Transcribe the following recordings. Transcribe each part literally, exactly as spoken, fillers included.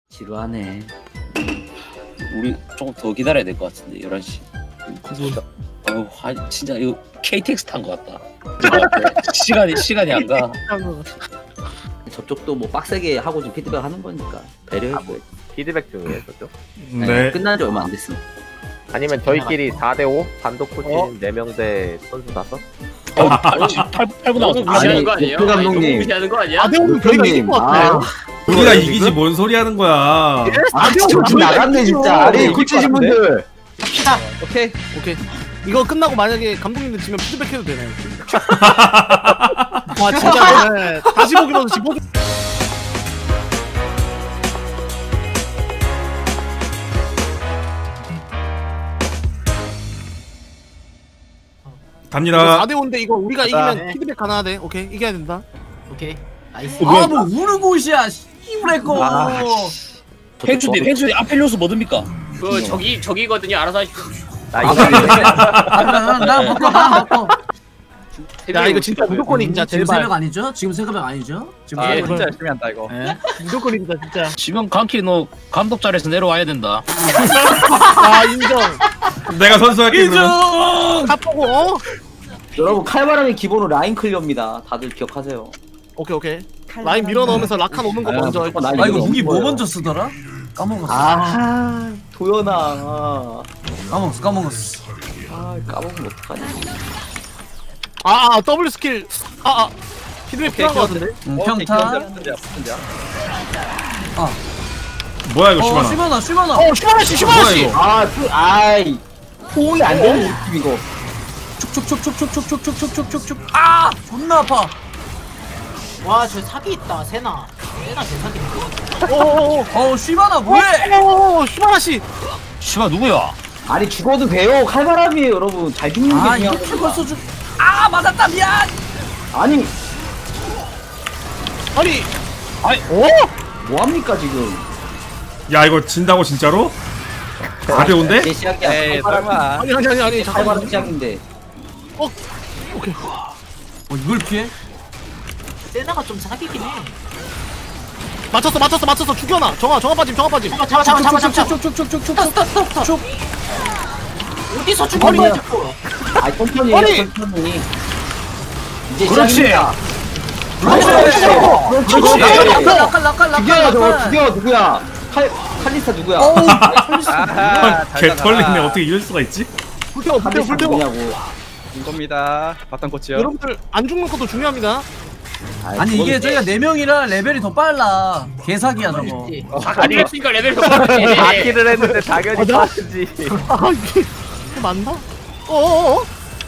지루하네. 우리 조금 더 기다려야 될 것 같은데. 열한 시. 들어온다. 아유, 아, 진짜 이거 케이티엑스 탄 것 같다. 시간이 시간이 안 가. 저쪽도 뭐 빡세게 하고 좀 피드백 하는 거니까 배려해줘야지. 피드백 중이에요 저쪽? 네. 끝난 지 얼마 안 됐으면. 아니면 저희끼리 사 대 오 단독 코치인 어? 네 명 대 선수 다섯? 어, 팔 분 남았어. 무시하는 거 아니에요? 목표 아니, 너무 감독님. 무시하는 거 아니야? 아대오는 저희가 이길 것 같아요. 우리가 이기지 뭔 소리 하는 거야. 아 정신 나갔네 진짜. 아니 코치진 분들. 오케이 오케이. 이거 끝나고 만약에 감독님들 지면 피드백 해도 되나요? 와 진짜 네. 다시 보기만 다시 보기. 갑니다. 사 대 오인데 이거 우리가 이기면 네. 피드백 가능하대. 오케이 이겨야 된다. 오케이. 나이스. 어, 뭐야? 아뭐 우르고시야 이브레 거. 아, 팽수님, 팽수님 앞에 요소 뭐듭니까? 그 저기 저기거든요. 알아서 하십시오. 나 이거 나 먹고 나 먹고. 야 이거 진짜 무조건이자 지금 제발. 새벽 아니죠? 지금 새벽 아니죠? 지금 아, 새벽. 진짜 열심히 한다 이거. 예? 무조건입니다 진짜. 지금 강키 너 감독 자리에서 내려와야 된다. 아 인정. 내가 선수할게. 그러면. 다 보고. 어? 여러분 칼바람이 기본으로 라인 클리어입니다. 다들 기억하세요. 오케이 오케이. 라인 밀어 넣으면서 라칸 오는 거 먼저. 무조건 라인 아 이거 밀어 무기 뭐 넣는 먼저 쓰더라? 까먹었어. 아 도연아. 아, 까먹었어 까먹었어. 아 까먹으면 어떡하냐. 아, 아 더블 스킬. 아, 아. 피드백 필요한 거 같은데. 응, 평타. 뭐야 이거 어 시바나. 슈바나 슈바나. 어 슈바나 씨 슈바나 뭐야 씨. 이거? 아 그, 아이 호응이 안 되는 느낌 이거. 촉촉촉촉촉촉촉촉촉촉촉촉. 아 존나 아파. 와, 저 사기 있다. 세나. 세나 개사기. 오오오. 어 슈바나 뭐해? 오 슈바나 씨. 씨발 누구야? 아니 죽어도 돼요. 칼바람이에요 여러분. 잘 죽는 게 아 이게 중요한 풀 겁니다. 벌써 주. 아 맞았다 미안. 아니 아니. 아니, 오? 뭐합니까 지금. 야 이거 진다고 진짜로? 사 대 오인데? 제 시작이야. 에이 칼바람, 설마. 아니 아니 아니 아니 잠깐만. 칼바람 시작인데. 오케이. 어 이걸 피해? 세나가 좀 사기긴 해. 맞췄어 맞췄어 맞췄어 죽여놔. 정아 정아 빠짐 정아 빠짐. 잡아, 잡아, 잡아, 잡아, 잡아. 촉촉촉촉촉촉촉촉촉. 스톱, 스톱, 스톱. 어디서 아니, 죽었냐, 자꾸. 아 천천히 해요 아니! 천천히. 이제 그렇지. 시작입니다. 그렇지. 그렇지. 그렇지. 그렇지. 라칼 라칼 죽여 라칼 저거 라칼. 죽여 누구야? 칼 칼리스타 누구야? 아하. 개 털리네. 어떻게 이럴 수가 있지? 불태워 불태워 칼리스타 불태워. 누구냐고. 이겁니다. 바탕 코치요. 여러분들 안 죽는 것도 중요합니다. 아니 이게 저희가 네 명이라 레벨이 더 빨라. 개사기야 저거. 아니 했으니까 레벨 더 빠르지. 바퀴를 했는데 당연히 맞아? 빠르지. 아 이게 이게 맞나? 어어어.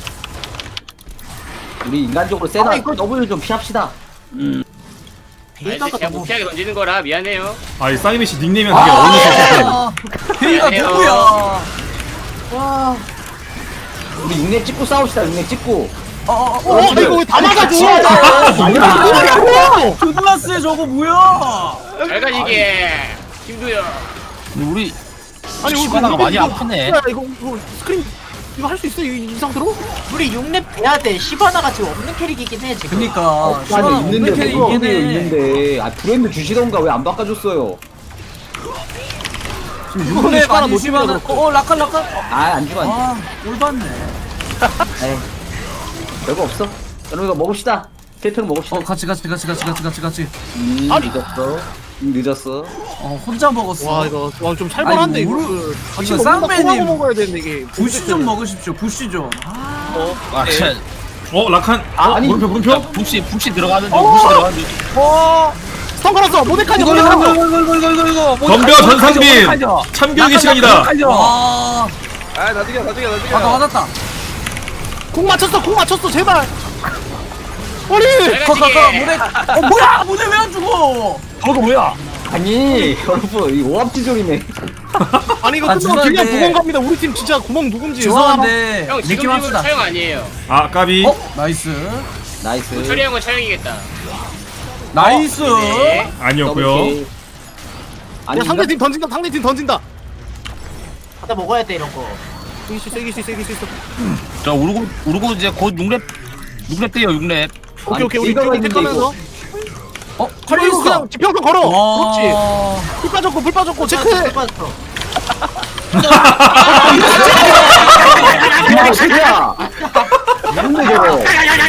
우리 인간적으로 세나 더블 좀 피합시다. 음. 아니, 제가 무피하게 던지는 거라 미안해요. 아이 사이비 씨 닉네임이 되게 어느 아, 걔가 미안해요. 누구야? 와. 우리 육렙 찍고 싸웁시다. 육렙 찍고. 어어 어 이거 왜 다 맞아줘? 아니야. 조글라스에 저거 뭐야? 잘 가지게. 김두현. 근데 우리 아니 우리 시바나가 이거 많이 이거 아프네. 야, 이거 이거 스크린 이거 할 수 있어 이, 이 상태로? 우리 육 렙 돼야 돼. 시바나가 지금 없는 캐릭이긴 해, 지금. 그니까 아니 슈바나 있는데 없는 캐릭 뭐 이긴 해. 있는데. 아 브랜드 주시던가 왜 안 바꿔줬어요? 지금 이번에 육렙 하나 아니 못 슈바나. 찍어서. 어 라칼 라칼. 아안 주면 안 돼. 아 올받네. 에이, 별거 없어. 여러분 이거 먹읍시다. 캐릭터 먹읍시다. 어 같이 같이 같이 같이 같이 같이 같이. 음, 아니. 늦었어. 음, 늦었어. 어 혼자 먹었어. 와 이거 와, 좀 살벌한데 아니, 이거. 뭐, 같이 이거 먹는다 쌍배님. 꼬마고 먹어야 되는데 이게. 부시 좀 먹으십시오. 부시 좀. 아, 아, 진짜. 어 라칸. 아, 아니. 물음표 물음표. 북시 북시 들어가는 중. 북시 들어가는 중. 어. 스턴 걸었어. 모데카이 이거 모데카이. 이거 이거 이거 이거 이거 이거. 덤벼 전상빈. 참교육의 시간이다. 와. 아 나중에 나중에 나중에. 맞다 맞았다. 공 맞췄어. 공 맞췄어. 제발. 아니. 잘 커커커 가지게. 모델. 어 뭐야 모델 왜 안 죽어? 저거 뭐야? 아니 여러분 이 오합지졸이네. 아니 이거 아, 끝나고 그냥 죄송한데. 구멍 갑니다. 우리 팀 진짜 구멍 누군지. 죄송한데 형 느낌 지금 합시다. 지금 차영 아니에요. 아 까비. 어 나이스 나이스. 처리 형은 차영이겠다. 나이스. 네. 아니었고요. 더블킬. 아니 야 상대 팀 던진다. 상대 팀 던진다. 받아 먹어야 돼, 이런 거. 이길 수 있어. 이길 수 있어. 이길 수 있어. 자 우르고 우르고 이제 곧 육 렙 육 렙 돼요 육 렙. 오케이 아니, 오케이 우리 이거가 쭉 있는데, 택하면서. 어? 이거 칼리스타. 그냥 지평선 걸어. 그렇지. 와. 불 빠졌고 불 빠졌고 체크해. 빠졌어. 야 새끼야. 뭔데 저거?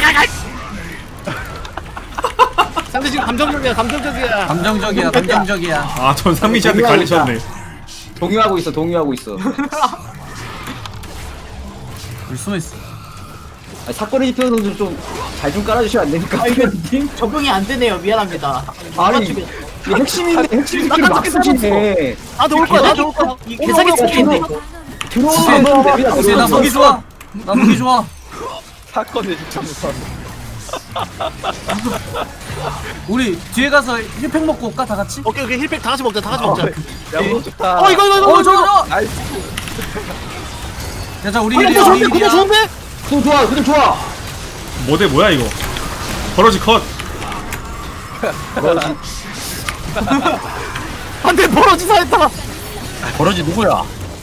상대 지금 감정적이야 감정적이야. 감정적이야, 감정적이야. 아 전상민 씨한테 갈리셨네. 동요하고 있어 동요하고 있어. 우리 숨어있어. 아니, 사건의 지평선도 좀잘 좀 깔아주시면 안 됩니까? 팀 적응이 안 되네요. 미안합니다. 아니 이 핵심인데 핵심 스킬을 막 쓰시네. 나도 올 거야 나도 올 거야. 이 개사기 스킬인데 이거. 들어오는 거 그냥 오케이, 나 무기 좋아. 나 무기 좋아. 사건의 지평선. 우리 뒤에 가서 힐팩 먹고 올까 다 같이? 오케이 오케이 힐팩 다 같이 먹자 다 같이 먹자. 야 너무 좋다. 어 이거 이거 이거. 어, 저거 저거. 나이스. 자, 자, 우리 아니 일이야, 그거 우리 좋은데 그거 일이야. 좋은데? 그거 좋아 그거 좋아. 모델 뭐야 이거? 버러지 컷. 안돼 버러지사 했다. 버러지 누구야?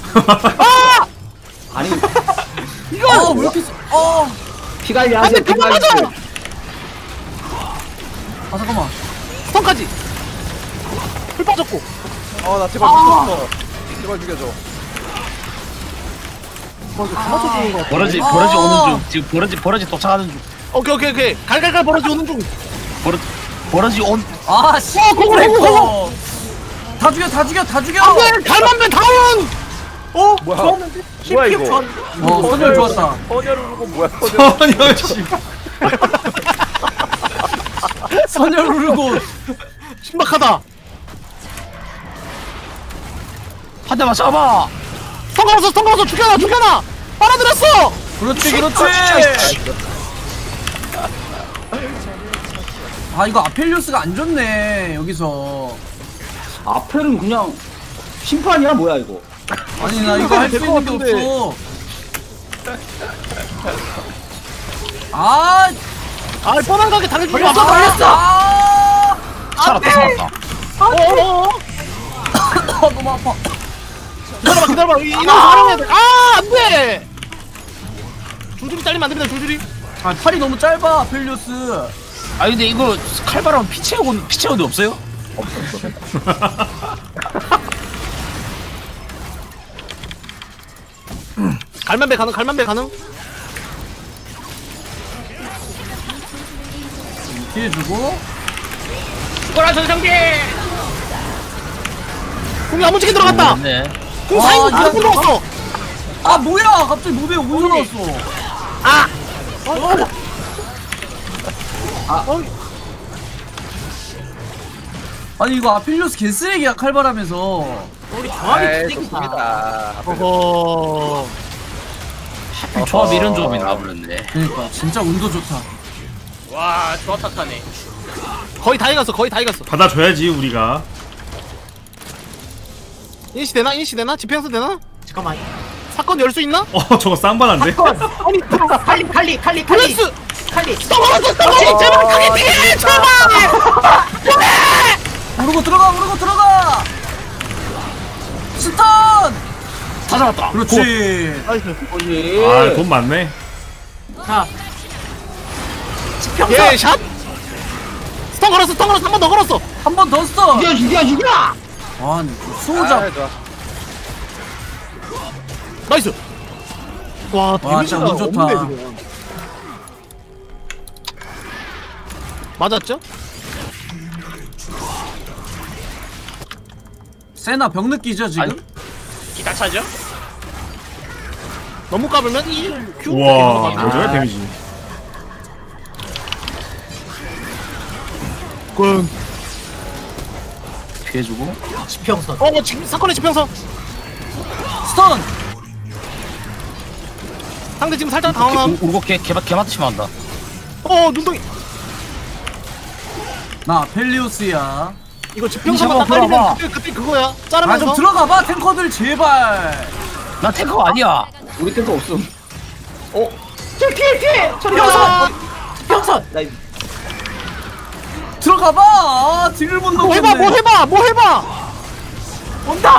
아니 어, 왜 이렇게, 세- 어. 피관리 안돼 하세요 그만 피관리. 맞아. 아, 잠깐만. 스턴까지. 불 빠졌고. 어나 제발 죽었어. 제발 죽여줘. 버러지 아. 버러지 오는 중. 지금 버러지 버러지 도착하는 중. 오케이 오케이 오케이 갈갈갈 버러지 오는 중. 버러 버러지 온. 아, 씨. 어, 그거, 그거, 그거. 다 죽여, 다 죽여, 다 죽여. 안돼 갈만면 다운. 어? 뭐야? 좋았는데? 뭐야, 십 이거? 전. 어, 선열 좋았다. 헌혈을 누르고 뭐야? 헌혈. 아니 씨. 선열 누르고. 신박하다. 한 대만 잡아. 스턴 걸었어 스턴 걸었어 죽여놔 죽여놔. 빨아들였어. 그렇지, 그렇지. 아, 이거 아펠리오스가 안 좋네, 여기서. 앞에는 그냥 심판이야 뭐야 이거? 아니, 나 이거 할 수 될것 있는 게 같은데. 없어. 아, 아 뻔한 가게 당해주지 마. 걸렸어, 걸렸어. 아, 살았다 살았다. 어어어. 아, 너무 아파. 기다려봐 기다려봐 이 인원 활용해야 돼. 아 안돼. 줄줄이 잘리면 안 됩니다 줄줄이. 아, 팔이 너무 짧아, 아펠리오스. 아 근데 이거 칼바람 피 채우고 피 채우는 데 없어요? 갈만배 가능 갈만배 가능. 뒤에 주고. 죽어라 전성기. 공이 야무지게 들어갔다. 네. 공 아, 사인 이거 공 들어갔어. 아, 뭐야! 갑자기 모델 어디서 나왔어? 아. 아니, 이거 아펠리오스 개쓰레기야, 칼바람에서. 우리 조합이 에이 쓰레기다. 좋습니다. 어허. 조합 이런 조합이 나와버렸네. 그러니까, 진짜 운도 좋다. 와 조합 탓하네. 거의 다 익었어 거의 다 익었어. 받아줘야지 우리가. 인시 되나 인시 되나 지평선 되나? 잠깐만. 사건 열 수 있나? 어 저거 쌍반한데? 아니 칼리 칼리 칼리 칼리 블레스. 칼리. 떨어졌어 떨어졌어 제발 크게 피해 제발. 모르고 들어가, 모르고 들어가! 스턴! 다 잡았다. 그렇지. 나이스. 아 돈 많네. 자. 지평선. 예 샷. 스턴 걸었어 스턴 걸었어 한 번 더 걸었어. 한 번 더 스턴! 죽여 죽여 죽여! 아, 수호자. 아, 좋아. 나이스. 와 와, 데미지가 진짜 운 좋다. 없는데, 지금. 맞았죠? 세나 병 느끼죠, 지금? 아니. 기타 차죠? 너무 까불면 이 큐. 우와 아, 뭐죠 데미지. 滚. 피해주고. 지평선. 어 지금 사건의 지평선. 스턴! 상대 지금 살짝 당황함. 울고 개 개마 개마트시면 한다. 어 눈덩이. 나 아펠리오스야. 이거 지평선만 딱 잡아, 깔리면 잡아. 그때 그때 그거야. 아, 자르면서. 좀 들어가봐, 탱커들, 제발. 나 탱커가 아니야. 우리 탱커 없음. 어? 지평선. 지평선. 나 들어가봐! 아, 딜을 못 뭐 넣겠네. 해봐 뭐 해봐 뭐 해봐. 온다.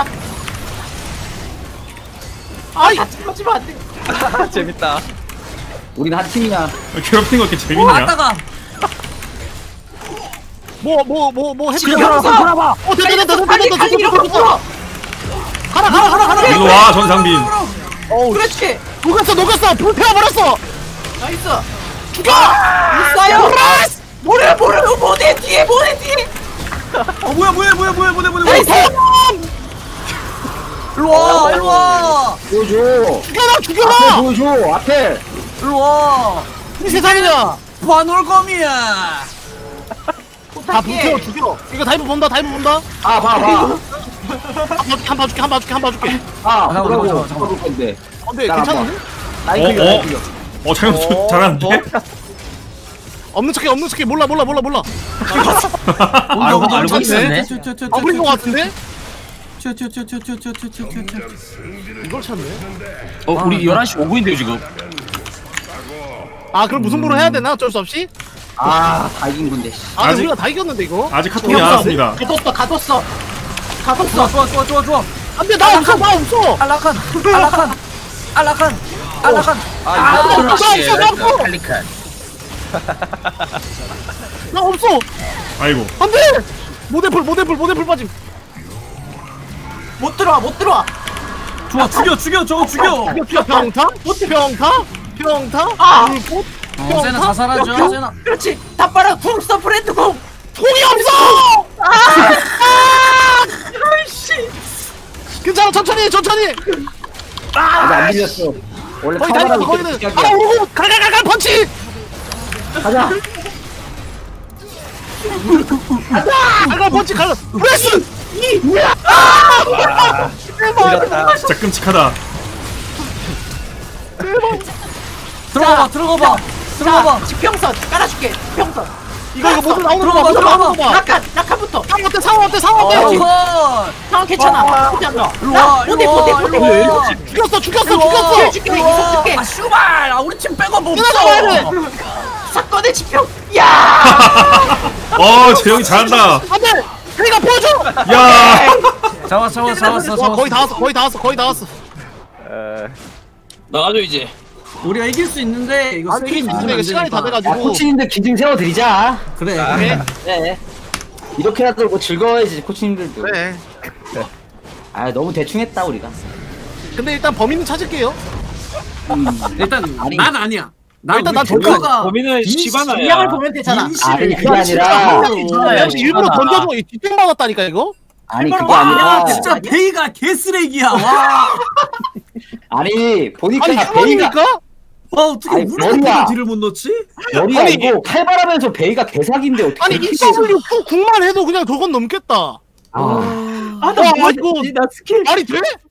아이 하지마 안 돼. 아, 재밌다. 우린 한 팀이야. 괴롭히는 거 이렇게 오, 재밌냐? 왔다가. 뭐 뭐 뭐 뭐 해줘. 돌아봐, 돌아봐. 어 됐다 됐다 됐다 달리, 됐다 달리, 이렇게 됐다. 물어. 가라 가라 가라 가라. 일로 와 전상빈. 어우 그렇지. 녹았어 녹았어 불 태워버렸어. 나이스. 죽여. 있어요. 모래 모래 모래 뒤에 모래 뒤에. 어 뭐야 뭐야 뭐야 뭐야 뭐야 뭐야 나이스. 일로 와 일로 와 보여줘. 죽여라 앞에 죽여라. 보여줘. 앞에. 일로 와 이 세상이냐. 반올검이야 다 불태워 죽여. 이거 다이브 본다 다이브 본다. 아, 봐, 봐. 한 봐줄게 한 봐줄게 한 봐줄게. 아, 잠깐만, 뭐라고. 잠깐만, 잠깐만. 잡을 건데. 어, 근데 나 괜찮은데? 나이 어, 클리어, 어? 나이 클리어. 어 장현수 잘하는데? 없는 척해 없는 척해 몰라 몰라 몰라 몰라. 알고 알고 있었네. 안 부린 거 같은데? 튀튀튀튀튀튀튀튀튀튀 이걸 찾네. 어 우리 열한 시 오 분인데요 지금. 아 그럼 무슨 보로 해야 되나 어쩔 수 없이? 아, 다 이긴 건데. 씨. 아 근데 아직- 우리가 다 이겼는데 이거. 아직 카톡이 안 왔습니다. 가뒀어 가뒀어. 좋아 가뒀어. 좋아 좋아 좋아 좋아 안돼 나 없어 나 없어. 알라칸 알라칸 알라칸 알라칸 아 나 이거 없어 나 없어 나 없어 칼리칸. 나 없어. 아이고. 안돼. 모대풀 모대풀 모대풀 빠짐. 못 들어와 못 들어와. 좋아 죽여 죽여 저거 죽여 죽여 죽여 병타? 병타? 병타? 아! 불꽃? 어 세나 자살하죠 세나 그렇지. 다 빨아. 궁 써. 브랜드 궁. 총이 없어! 아! 아이씨. 괜찮아 천천히 천천히. 아직 안 밀렸어. 원래 거의 다 있어 카메라로 거기는. 이렇게 아 시작이야. 오르고 갈갈갈갈 펀치. 가자. 갈갈 펀치 갈갈 프레스. 밀었다. 진짜 끔찍하다. 들어가봐 들어가봐 들어가봐 자, 지평선 깔아줄게. 지평선. 이거 이거 모두 나오는 거 들어가, 봐. 모두 나오는 거 봐. 라칸 라칸부터. 상어 어때 상어 어때 상어 어때? 컷 상황 괜찮아. 보지 않나? 일로 와 모대 일로 모대 와 모대. 일로 와 죽였어 죽였어 일로 와. 죽였어. 줄게 이속 줄게. 아 슈발 아 우리 팀 빼고 뭐 끊어가야 돼. 없어 사건의 지평. 야! 어 재영이 잘한다. 안돼. 그러니까 보여줘. 야. 잡았어 잡았어 잡았어 와 잡았어 거의 다 왔어 거의 다 왔어 거의 다 왔어. 에, 나가죠 이제. 우리가 이길 수 있는데 이거 아니 스킬이 이게 늦으면 안 시간이 다 되니까. 야, 돼가지고. 코치님들 기증 세워드리자. 그래 아, 그래 네. 이렇게라도 뭐 즐거워야지, 코치님들도. 그래. 아, 너무 대충 했다, 우리가. 근데 일단 범인은 찾을게요. 음. 일단 아니. 난 아니야 난 일단 우리 난 조커가 범인은 이양을 시바나야. 보면 되잖아. 아니, 그게 아니라. 야, 일부러 던져줘. 뒷병 맞았다니까 이거. 아니, 그게 와 아니라. 진짜 베이가 개쓰레기야 와, 아니, 보니까 아니 베이가 그러니까? 와 어떻게 아니, 우리가 머리야. 딜을 못 넣지? 머리 아니, 아니고 칼바람에서 베이가 개사기인데 어떻게. 아니 이렇게 이 더블유 후 궁만 해도 그냥 저건 넘겠다. 아, 아, 나 와, 뭐, 이거 나 스킬. 말이 돼?